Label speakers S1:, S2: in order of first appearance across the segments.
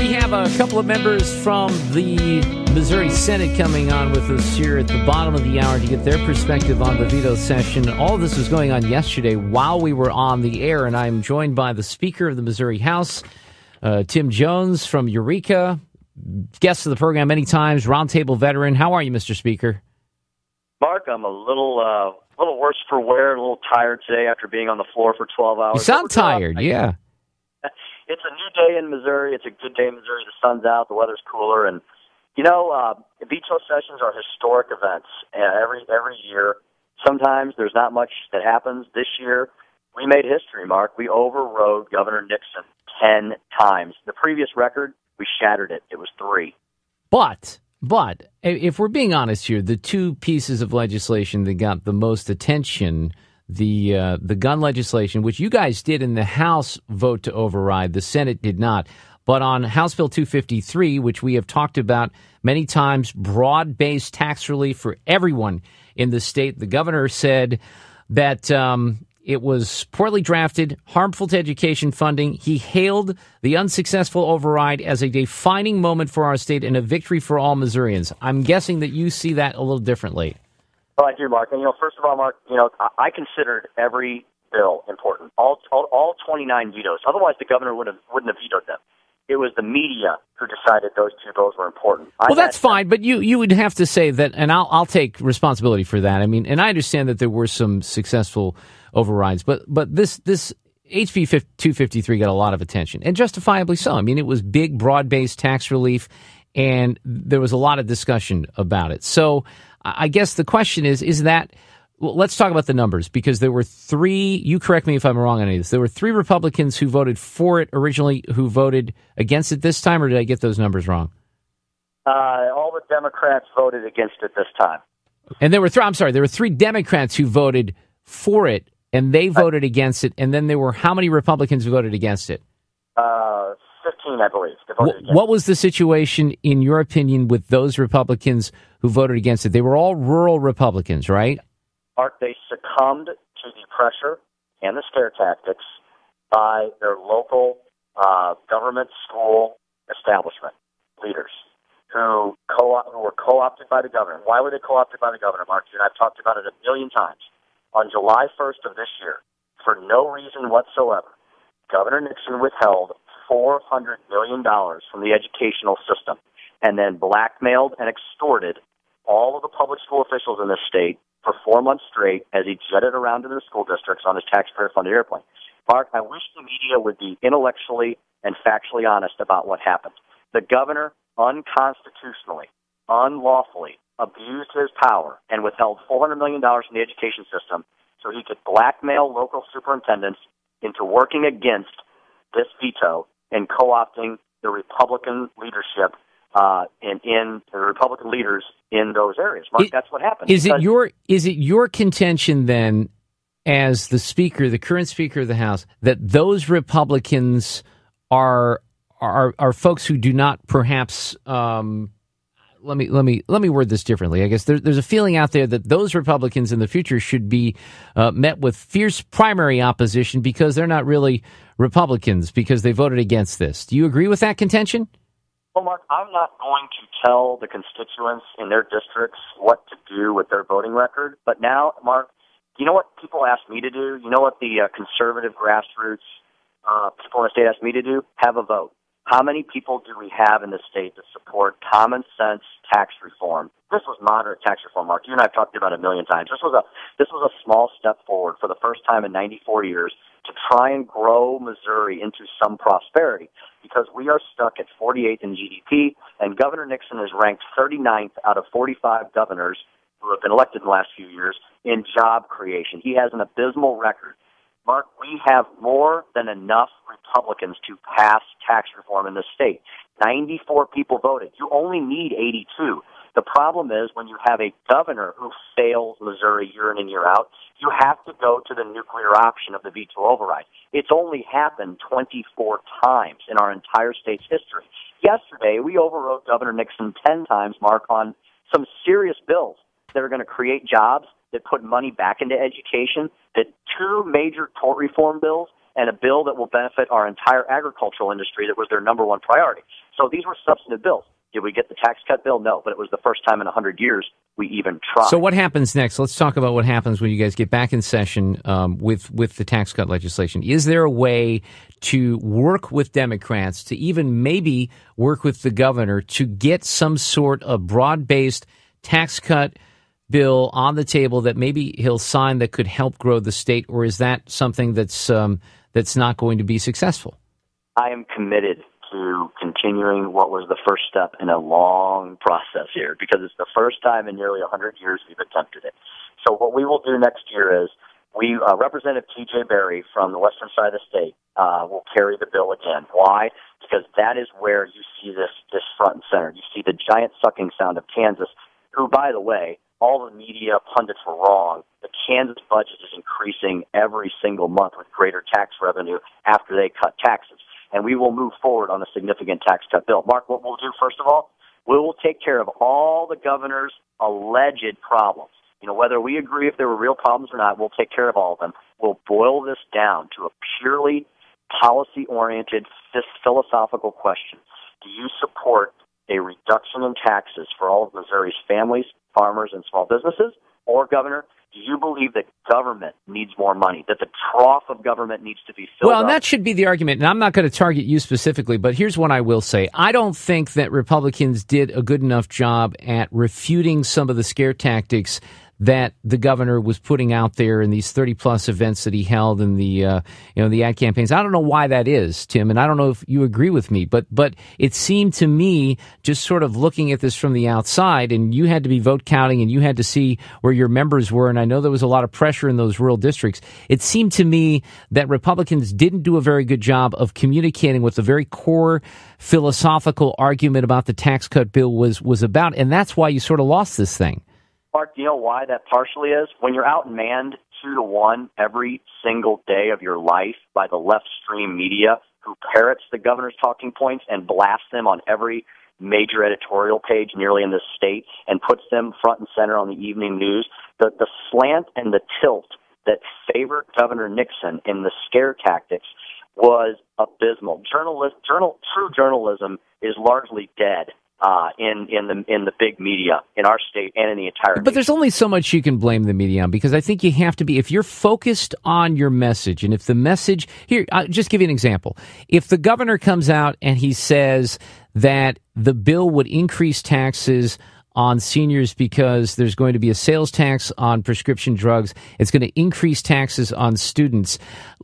S1: We have a couple of members from the Missouri Senate coming on with us here at the bottom of the hour to get their perspective on the veto session. All of this was going on yesterday while we were on the air, and I'm joined by the Speaker of the Missouri House, Tim Jones from Eureka, guest of the program many times, roundtable veteran. How are you, Mr. Speaker?
S2: Mark, I'm a little worse for wear, a little tired today after being on the floor for 12 hours.
S1: You sound tired, yeah.
S2: It's a new day in Missouri. It's a good day in Missouri. The sun's out, the weather's cooler, and veto sessions are historic events every year. Sometimes there's not much that happens. This year, we made history, Mark. We overrode Governor Nixon 10 times. The previous record, we shattered it. It was 3.
S1: But if we're being honest here, the two pieces of legislation that got the most attention, the gun legislation, which you guys did in the House vote to override, the Senate did not. But on House Bill 253, which we have talked about many times, broad-based tax relief for everyone in the state, the governor said that it was poorly drafted, harmful to education funding. He hailed the unsuccessful override as a defining moment for our state and a victory for all Missourians. I'm guessing that you see that a little differently.
S2: Well, I do, Mark. And, first of all, Mark, I considered every bill important, all 29 vetoes. Otherwise, the governor wouldn't have vetoed them. It was the media who decided those two bills were important.
S1: Well, that's fine, but you would have to say that, and I'll take responsibility for that. I mean, and I understand that there were some successful overrides, but this HB 253 got a lot of attention, and justifiably so. I mean, it was big, broad-based tax relief, and there was a lot of discussion about it. So I guess the question is that, well, let's talk about the numbers, because there were 3, you correct me if I'm wrong on any of this, there were 3 Republicans who voted for it originally who voted against it this time, or did I get those numbers wrong?
S2: All the Democrats voted against it this time.
S1: And there were 3 Democrats who voted for it, and they voted against it, and then there were how many Republicans who voted against it?
S2: 15, I believe.
S1: What was the situation, in your opinion, with those Republicans who voted against it? They were all rural Republicans, right?
S2: Mark, they succumbed to the pressure and the scare tactics by their local government school establishment leaders who were co-opted by the governor. Why were they co-opted by the governor, Mark? And I've talked about it a million times. On July 1st of this year, for no reason whatsoever, Governor Nixon withheld $400 million from the educational system and then blackmailed and extorted all of the public school officials in this state for 4 months straight as he jetted around to their school districts on his taxpayer-funded airplane. Mark, I wish the media would be intellectually and factually honest about what happened. The governor unconstitutionally, unlawfully abused his power and withheld $400 million from the education system so he could blackmail local superintendents into working against this veto and co-opting the Republican leadership and in the Republican leaders in those areas. Mark, that's what happened.
S1: Is it your contention then, as the speaker, the current Speaker of the House, that those Republicans are folks who do not perhaps let me word this differently. I guess there's a feeling out there that those Republicans in the future should be met with fierce primary opposition because they're not really Republicans, because they voted against this. Do you agree with that contention?
S2: Well, Mark, I'm not going to tell the constituents in their districts what to do with their voting record. But now, Mark, you know what people ask me to do? You know what the conservative grassroots people in the state ask me to do? Have a vote. How many people do we have in the state that support common sense tax reform? This was moderate tax reform, Mark. You and I have talked about it a million times. This was a small step forward for the first time in 94 years to try and grow Missouri into some prosperity, because we are stuck at 48th in GDP, and Governor Nixon is ranked 39th out of 45 governors who have been elected in the last few years in job creation. He has an abysmal record. Mark, we have more than enough Republicans to pass tax reform in this state. 94 people voted. You only need 82. The problem is when you have a governor who fails Missouri year in and year out, you have to go to the nuclear option of the veto override. It's only happened 24 times in our entire state's history. Yesterday, we overrode Governor Nixon 10 times, Mark, on some serious bills that are going to create jobs, that put money back into education, that 2 major tort reform bills, and a bill that will benefit our entire agricultural industry that was their number one priority. So these were substantive bills. Did we get the tax cut bill? No, but it was the first time in 100 years we even tried.
S1: So what happens next? Let's talk about what happens when you guys get back in session with the tax cut legislation. Is there a way to work with Democrats, to even maybe work with the governor to get some sort of broad-based tax cut bill on the table that maybe he'll sign that could help grow the state, or is that something that's not going to be successful?
S2: I am committed to continuing what was the first step in a long process here, because it's the first time in nearly 100 years we've attempted it. So what we will do next year is Representative T.J. Berry from the western side of the state will carry the bill again. Why? Because that is where you see this front and center. You see the giant sucking sound of Kansas, who, by the way, all the media pundits were wrong. The Kansas budget is increasing every single month with greater tax revenue after they cut taxes. And we will move forward on a significant tax cut bill. Mark, what we'll do, first of all, we will take care of all the governor's alleged problems. You know, whether we agree if there were real problems or not, we'll take care of all of them. We'll boil this down to a purely policy-oriented, philosophical question. Do you support a reduction in taxes for all of Missouri's families, farmers, and small businesses? Or, Governor, do you believe that government needs more money, that the trough of government needs to be filled up?
S1: Well, and that should be the argument, and I'm not going to target you specifically, but here's what I will say. I don't think that Republicans did a good enough job at refuting some of the scare tactics that the governor was putting out there in these 30-plus events that he held in the the ad campaigns. I don't know why that is, Tim, and I don't know if you agree with me, but it seemed to me, just sort of looking at this from the outside, and you had to be vote counting and you had to see where your members were, and I know there was a lot of pressure in those rural districts. It seemed to me that Republicans didn't do a very good job of communicating what the very core philosophical argument about the tax cut bill was about, and that's why you sort of lost this thing.
S2: Mark, do you know why that partially is? When you're outmanned 2-1 every single day of your life by the left stream media who parrots the governor's talking points and blasts them on every major editorial page nearly in this state and puts them front and center on the evening news, the slant and the tilt that favored Governor Nixon in the scare tactics was abysmal. True journalism is largely dead. In the big media in our state and in the entire nation.
S1: But there's only so much you can blame the media on, because I think you have to be, if you're focused on your message, and if the message, here, I'll just give you an example. If the governor comes out and he says that the bill would increase taxes on seniors because there's going to be a sales tax on prescription drugs, it's going to increase taxes on students.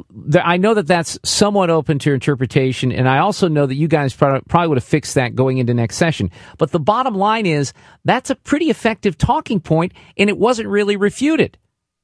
S1: I know that that's somewhat open to interpretation, and I also know that you guys probably would have fixed that going into next session. But the bottom line is that's a pretty effective talking point, and it wasn't really refuted.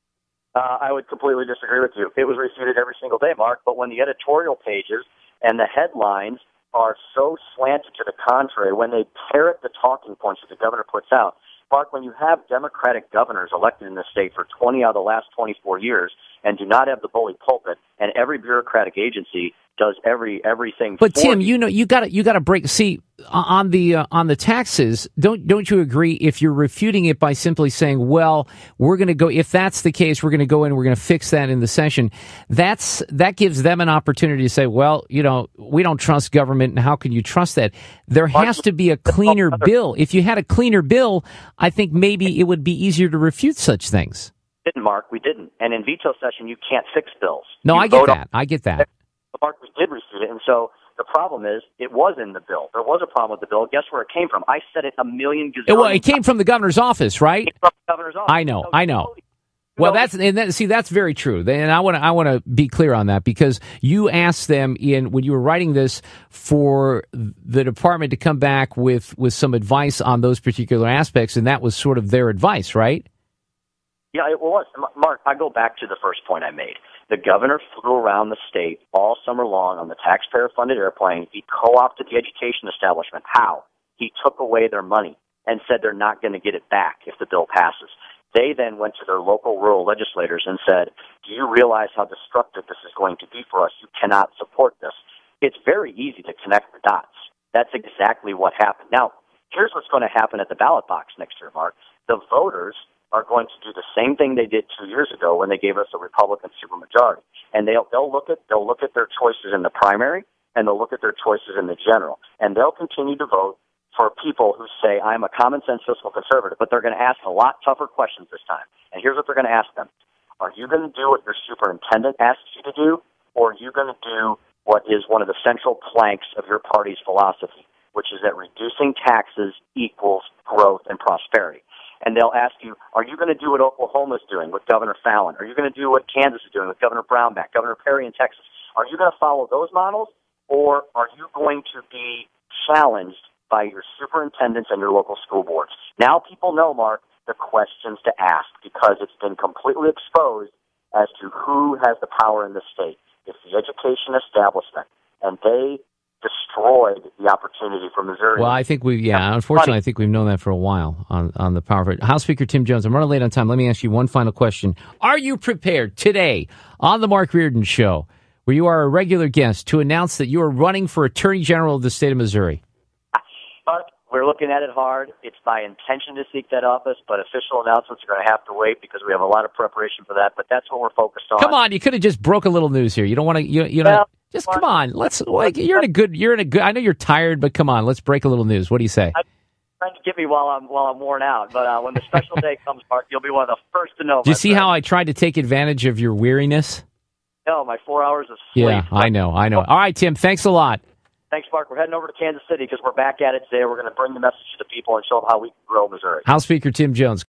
S2: I would completely disagree with you. It was refuted every single day, Mark, but when the editorial pages and the headlines are so slanted to the contrary, when they parrot the talking points that the governor puts out. Mark, when you have Democratic governors elected in the state for 20 out of the last 24 years and do not have the bully pulpit, and every bureaucratic agency does everything.
S1: But Tim, you got to break. See, on the taxes, don't you agree? If you're refuting it by simply saying, "Well, we're going to go," if that's the case, we're going to go in, we're going to fix that in the session. That gives them an opportunity to say, "Well, we don't trust government, and how can you trust that?" There has to be a cleaner bill. If you had a cleaner bill, I think maybe it would be easier to refute such things.
S2: Didn't, Mark? We didn't. And in veto session, you can't fix bills.
S1: No, I get that.
S2: But Mark, we did refute it, and so the problem is it was in the bill. There was a problem with the bill. Guess where it came from? I said it a million gazillion times.
S1: Well, it came from the governor's office, right?
S2: It came from the governor's office.
S1: I know. Well, that's very true. And I want to be clear on that, because you asked them when you were writing this for the department to come back with some advice on those particular aspects, and that was sort of their advice, right?
S2: Yeah, it was. Mark, I go back to the first point I made. The governor flew around the state all summer long on the taxpayer-funded airplane. He co-opted the education establishment. How? He took away their money and said they're not going to get it back if the bill passes. They then went to their local rural legislators and said, "Do you realize how destructive this is going to be for us? You cannot support this." It's very easy to connect the dots. That's exactly what happened. Now, here's what's going to happen at the ballot box next year, Mark. The voters are going to do the same thing they did 2 years ago when they gave us a Republican supermajority, and they'll look at their choices in the primary, and they'll look at their choices in the general. And they'll continue to vote for people who say, I'm a common sense fiscal conservative, but they're going to ask a lot tougher questions this time. And here's what they're going to ask them. Are you going to do what your superintendent asks you to do, or are you going to do what is one of the central planks of your party's philosophy, which is that reducing taxes equals growth and prosperity? And they'll ask you, are you going to do what Oklahoma's doing with Governor Fallon? Are you going to do what Kansas is doing with Governor Brownback, Governor Perry in Texas? Are you going to follow those models, or are you going to be challenged by your superintendents and your local school boards? Now people know, Mark, the questions to ask, because it's been completely exposed as to who has the power in the state. It's the education establishment, and they destroyed the opportunity for Missouri.
S1: Well, I think unfortunately, I think we've known that for a while on the power of it. House Speaker Tim Jones, I'm running late on time. Let me ask you one final question. Are you prepared today on the Mark Reardon Show, where you are a regular guest, to announce that you are running for Attorney General of the state of Missouri?
S2: We're looking at it hard. It's my intention to seek that office, but official announcements are going to have to wait because we have a lot of preparation for that. But that's what we're focused on.
S1: Come on, you could have just broke a little news here. You don't want to, you know, just come on. You're in a good. I know you're tired, but come on, let's break a little news. What do you say?
S2: I'm trying to get me while I'm worn out. But when the special day comes, Mark, you'll be one of the first to know.
S1: Do you see how I tried to take advantage of your weariness?
S2: No, my 4 hours of sleep.
S1: Yeah, I know. All right, Tim, thanks a lot.
S2: Thanks, Mark. We're heading over to Kansas City because we're back at it today. We're going to bring the message to the people and show them how we can grow Missouri.
S1: House Speaker Tim Jones.